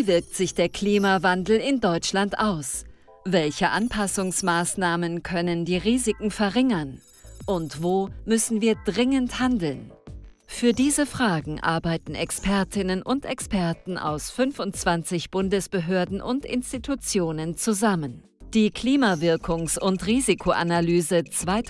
Wie wirkt sich der Klimawandel in Deutschland aus? Welche Anpassungsmaßnahmen können die Risiken verringern? Und wo müssen wir dringend handeln? Für diese Fragen arbeiten Expertinnen und Experten aus 25 Bundesbehörden und Institutionen zusammen. Die Klimawirkungs- und Risikoanalyse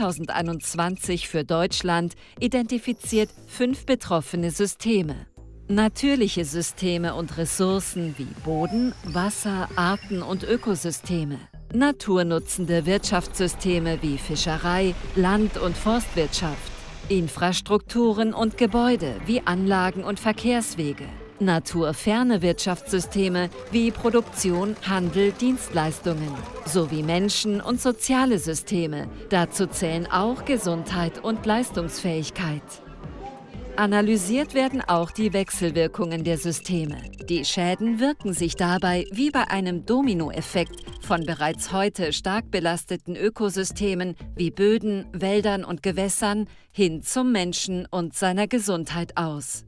2021 für Deutschland identifiziert 5 betroffene Systeme. Natürliche Systeme und Ressourcen wie Boden, Wasser, Arten und Ökosysteme. Naturnutzende Wirtschaftssysteme wie Fischerei, Land- und Forstwirtschaft. Infrastrukturen und Gebäude wie Anlagen und Verkehrswege. Naturferne Wirtschaftssysteme wie Produktion, Handel, Dienstleistungen. Sowie Menschen- und soziale Systeme. Dazu zählen auch Gesundheit und Leistungsfähigkeit. Analysiert werden auch die Wechselwirkungen der Systeme. Die Schäden wirken sich dabei wie bei einem Dominoeffekt von bereits heute stark belasteten Ökosystemen wie Böden, Wäldern und Gewässern hin zum Menschen und seiner Gesundheit aus.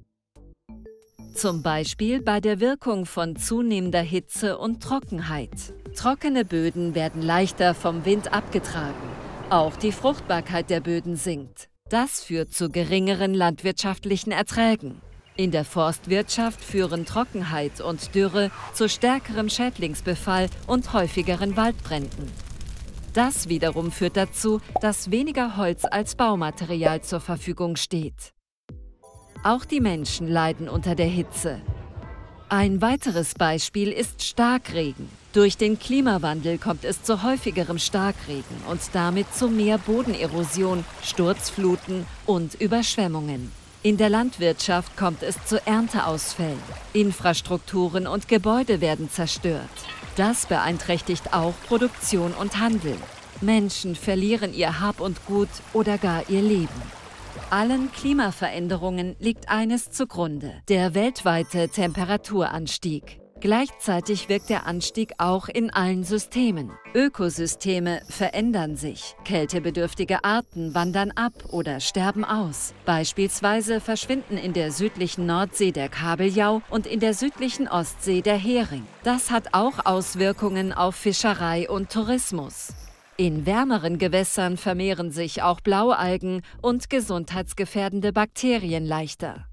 Zum Beispiel bei der Wirkung von zunehmender Hitze und Trockenheit. Trockene Böden werden leichter vom Wind abgetragen. Auch die Fruchtbarkeit der Böden sinkt. Das führt zu geringeren landwirtschaftlichen Erträgen. In der Forstwirtschaft führen Trockenheit und Dürre zu stärkerem Schädlingsbefall und häufigeren Waldbränden. Das wiederum führt dazu, dass weniger Holz als Baumaterial zur Verfügung steht. Auch die Menschen leiden unter der Hitze. Ein weiteres Beispiel ist Starkregen. Durch den Klimawandel kommt es zu häufigerem Starkregen und damit zu mehr Bodenerosion, Sturzfluten und Überschwemmungen. In der Landwirtschaft kommt es zu Ernteausfällen. Infrastrukturen und Gebäude werden zerstört. Das beeinträchtigt auch Produktion und Handel. Menschen verlieren ihr Hab und Gut oder gar ihr Leben. Allen Klimaveränderungen liegt eines zugrunde: der weltweite Temperaturanstieg. Gleichzeitig wirkt der Anstieg auch in allen Systemen. Ökosysteme verändern sich. Kältebedürftige Arten wandern ab oder sterben aus. Beispielsweise verschwinden in der südlichen Nordsee der Kabeljau und in der südlichen Ostsee der Hering. Das hat auch Auswirkungen auf Fischerei und Tourismus. In wärmeren Gewässern vermehren sich auch Blaualgen und gesundheitsgefährdende Bakterien leichter.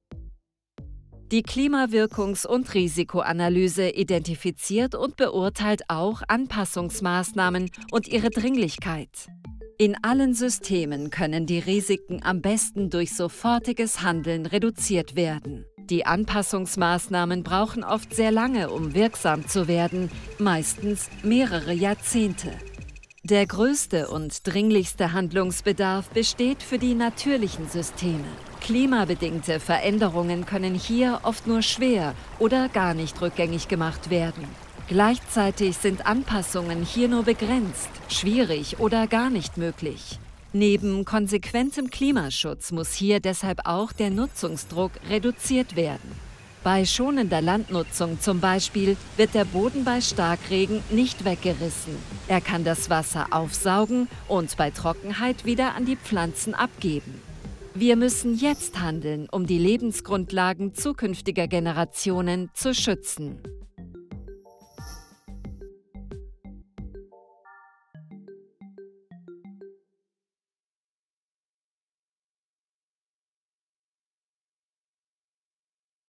Die Klimawirkungs- und Risikoanalyse identifiziert und beurteilt auch Anpassungsmaßnahmen und ihre Dringlichkeit. In allen Systemen können die Risiken am besten durch sofortiges Handeln reduziert werden. Die Anpassungsmaßnahmen brauchen oft sehr lange, um wirksam zu werden, meistens mehrere Jahrzehnte. Der größte und dringlichste Handlungsbedarf besteht für die natürlichen Systeme. Klimabedingte Veränderungen können hier oft nur schwer oder gar nicht rückgängig gemacht werden. Gleichzeitig sind Anpassungen hier nur begrenzt, schwierig oder gar nicht möglich. Neben konsequentem Klimaschutz muss hier deshalb auch der Nutzungsdruck reduziert werden. Bei schonender Landnutzung zum Beispiel wird der Boden bei Starkregen nicht weggerissen. Er kann das Wasser aufsaugen und bei Trockenheit wieder an die Pflanzen abgeben. Wir müssen jetzt handeln, um die Lebensgrundlagen zukünftiger Generationen zu schützen.